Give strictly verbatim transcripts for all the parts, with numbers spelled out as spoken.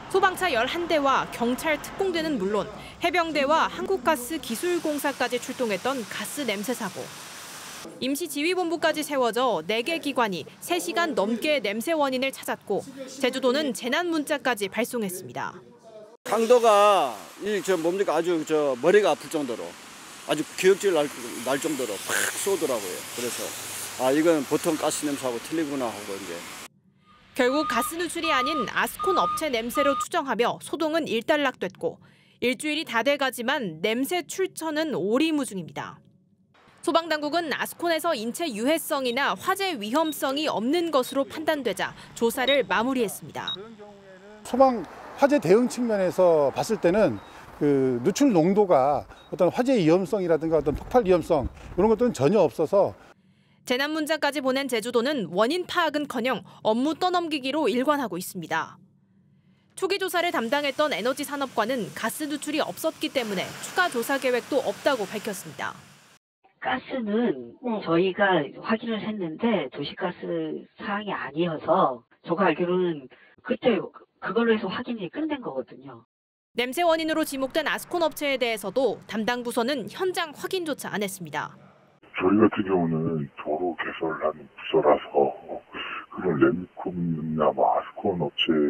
소방차 열한 대와 경찰 특공대는 물론 해병대와 한국가스기술공사까지 출동했던 가스 냄새 사고. 임시지휘본부까지 세워져 네 개 기관이 세 시간 넘게 냄새 원인을 찾았고 제주도는 재난 문자까지 발송했습니다. 강도가 이 저 뭡니까 아주 저 머리가 아플 정도로 아주 기억질 날, 날 정도로 팍 쏘더라고요. 그래서 아 이건 보통 가스 냄새하고 틀리구나 하고 이제. 결국 가스 누출이 아닌 아스콘 업체 냄새로 추정하며 소동은 일단락됐고 일주일이 다 돼가지만 냄새 출처는 오리무중입니다. 소방당국은 아스콘에서 인체 유해성이나 화재 위험성이 없는 것으로 판단되자 조사를 마무리했습니다. 소방 화재 대응 측면에서 봤을 때는 그 누출 농도가 어떤 화재 위험성이라든가 어떤 폭발 위험성 이런 것들은 전혀 없어서 재난 문자까지 보낸 제주도는 원인 파악은커녕 업무 떠넘기기로 일관하고 있습니다. 초기 조사를 담당했던 에너지산업과는 가스 누출이 없었기 때문에 추가 조사 계획도 없다고 밝혔습니다. 가스는 저희가 확인을 했는데 도시가스 사항이 아니어서 제가 알기로는 그때 그걸로 해서 확인이 끝낸 거거든요. 냄새 원인으로 지목된 아스콘 업체에 대해서도 담당 부서는 현장 확인조차 안 했습니다. 저희 같은 경우는 도로 개설한 부서라서 그런 램콤이나 뭐 아스콘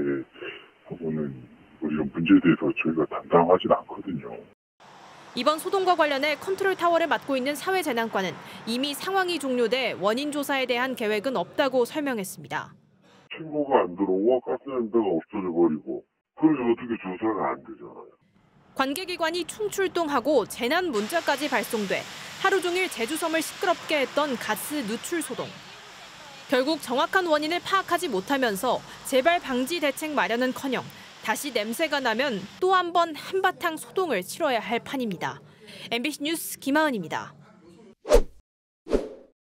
업체하고는 이런 문제에 대해서 저희가 담당하진 않거든요. 이번 소동과 관련해 컨트롤 타워를 맡고 있는 사회재난과는 이미 상황이 종료돼 원인 조사에 대한 계획은 없다고 설명했습니다. 신고가 안 들어오고 가스 냄새가 없어져 버리고 그래서 어떻게 조사가 안 되잖아요. 관계기관이 충출동하고 재난 문자까지 발송돼 하루 종일 제주섬을 시끄럽게 했던 가스 누출 소동. 결국 정확한 원인을 파악하지 못하면서 재발 방지 대책 마련은커녕 다시 냄새가 나면 또 한 번 한바탕 소동을 치러야 할 판입니다. 엠비씨 뉴스 김하은입니다.